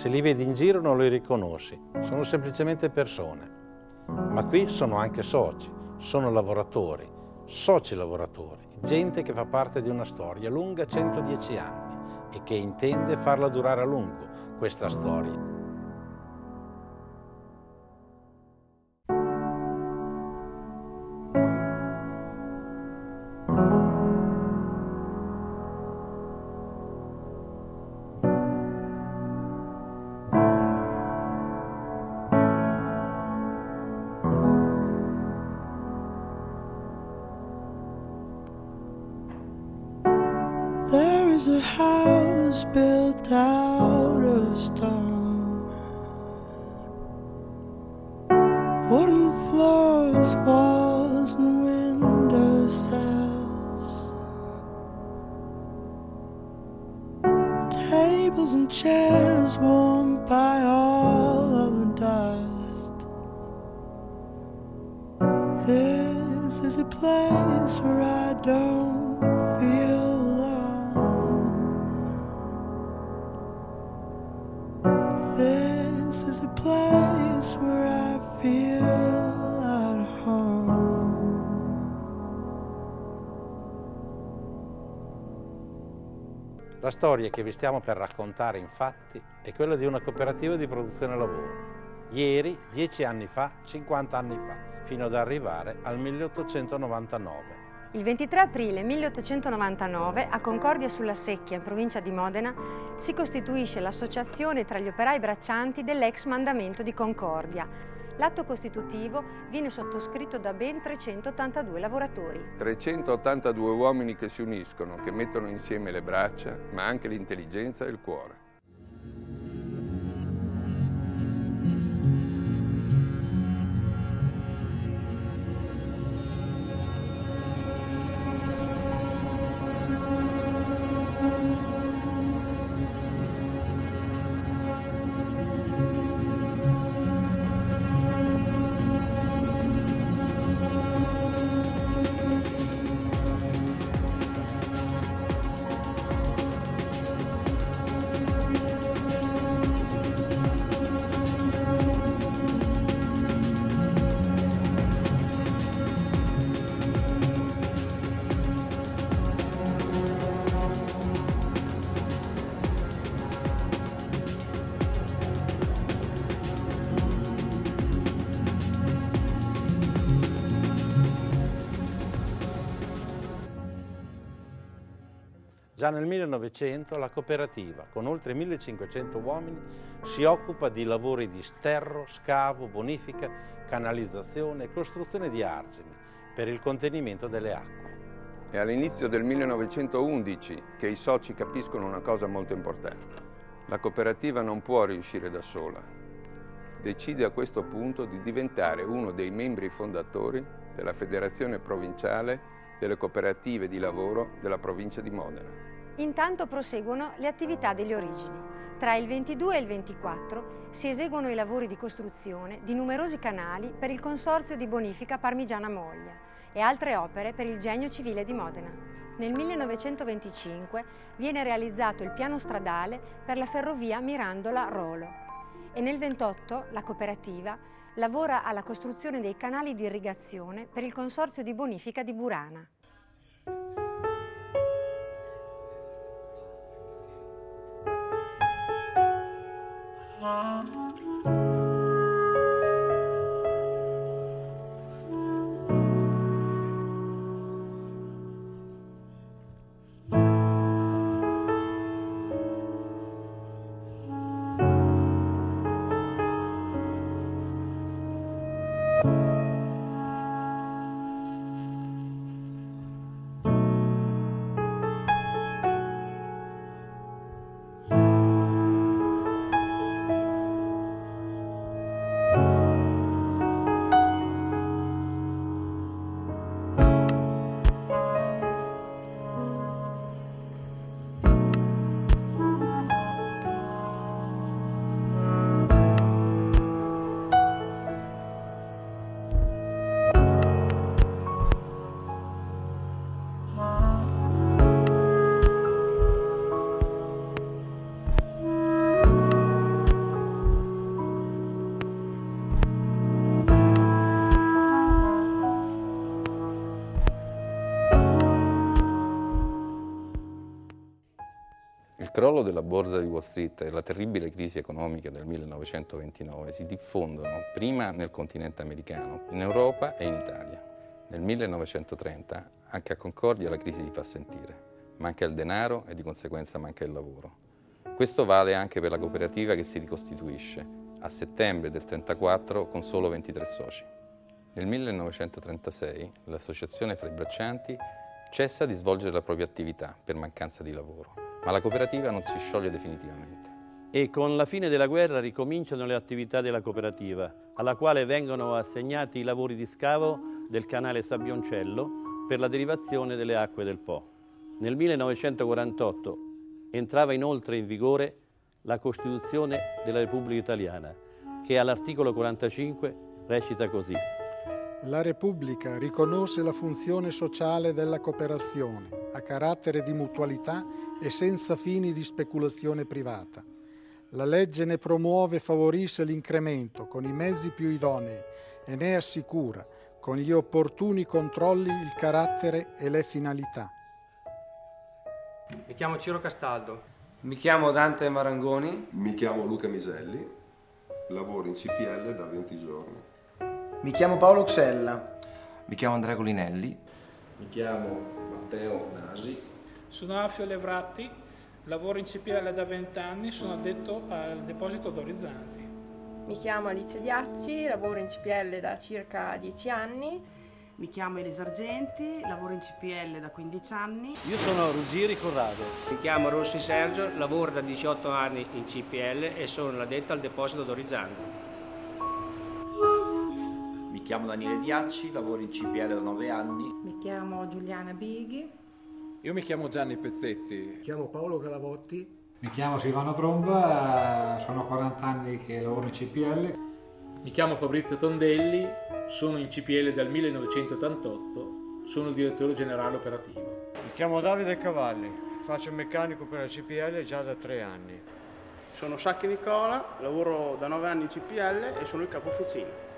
Se li vedi in giro non li riconosci, sono semplicemente persone. Ma qui sono anche soci, sono lavoratori, soci lavoratori, gente che fa parte di una storia lunga 110 anni e che intende farla durare a lungo, questa storia. There is a house built out of stone, wooden floors, walls and window sills, tables and chairs warmed by all of the dust. This is a place where I don't feel this is a place where I feel at home. La storia che vi stiamo per raccontare, infatti, è quella di una cooperativa di produzione lavoro. Ieri, 10 anni fa, 50 anni fa, fino ad arrivare al 1899. Il 23 aprile 1899 a Concordia sulla Secchia, in provincia di Modena, si costituisce l'associazione tra gli operai braccianti dell'ex mandamento di Concordia. L'atto costitutivo viene sottoscritto da ben 382 lavoratori. 382 uomini che si uniscono, che mettono insieme le braccia, ma anche l'intelligenza e il cuore. Già nel 1900 la cooperativa, con oltre 1500 uomini, si occupa di lavori di sterro, scavo, bonifica, canalizzazione e costruzione di argini per il contenimento delle acque. È all'inizio del 1911 che i soci capiscono una cosa molto importante. La cooperativa non può riuscire da sola. Decide a questo punto di diventare uno dei membri fondatori della Federazione Provinciale delle Cooperative di Lavoro della provincia di Modena. Intanto proseguono le attività delle origini. Tra il 22 e il 24 si eseguono i lavori di costruzione di numerosi canali per il Consorzio di Bonifica Parmigiana Moglia e altre opere per il Genio Civile di Modena. Nel 1925 viene realizzato il piano stradale per la ferrovia Mirandola-Rolo e nel 28 la cooperativa lavora alla costruzione dei canali di irrigazione per il Consorzio di Bonifica di Burana. crollo della borsa di Wall Street e la terribile crisi economica del 1929 si diffondono prima nel continente americano, in Europa e in Italia. Nel 1930 anche a Concordia la crisi si fa sentire. Manca il denaro e di conseguenza manca il lavoro. Questo vale anche per la cooperativa che si ricostituisce a settembre del 1934 con solo 23 soci. Nel 1936 l'associazione fra i braccianti cessa di svolgere la propria attività per mancanza di lavoro, ma la cooperativa non si scioglie definitivamente. E con la fine della guerra ricominciano le attività della cooperativa, alla quale vengono assegnati i lavori di scavo del canale Sabbioncello per la derivazione delle acque del Po. Nel 1948 entrava inoltre in vigore la Costituzione della Repubblica Italiana, che all'articolo 45 recita così: La Repubblica riconosce la funzione sociale della cooperazione, a carattere di mutualità e senza fini di speculazione privata. La legge ne promuove e favorisce l'incremento con i mezzi più idonei e ne assicura, con gli opportuni controlli, il carattere e le finalità. Mi chiamo Ciro Castaldo. Mi chiamo Dante Marangoni. Mi chiamo Luca Miselli, lavoro in CPL da 20 giorni. Mi chiamo Paolo Xella. Mi chiamo Andrea Colinelli. Mi chiamo Matteo Nasi. Sono Alfio Levratti, lavoro in CPL da 20 anni, sono addetto al deposito d'Orizzanti. Mi chiamo Alice Diacci, lavoro in CPL da circa 10 anni. Mi chiamo Elisa Argenti, lavoro in CPL da 15 anni. Io sono Ruggeri Corrado. Mi chiamo Rossi Sergio, lavoro da 18 anni in CPL e sono addetto al deposito d'Orizzanti. Mi chiamo Daniele Diacci, lavoro in CPL da 9 anni. Mi chiamo Giuliana Bighi. Io mi chiamo Gianni Pezzetti. Mi chiamo Paolo Galavotti. Mi chiamo Silvano Tromba, sono 40 anni che lavoro in CPL. Mi chiamo Fabrizio Tondelli, sono in CPL dal 1988, sono il direttore generale operativo. Mi chiamo Davide Cavalli, faccio il meccanico per la CPL già da 3 anni. Sono Sacchi Nicola, lavoro da 9 anni in CPL e sono il capo officina.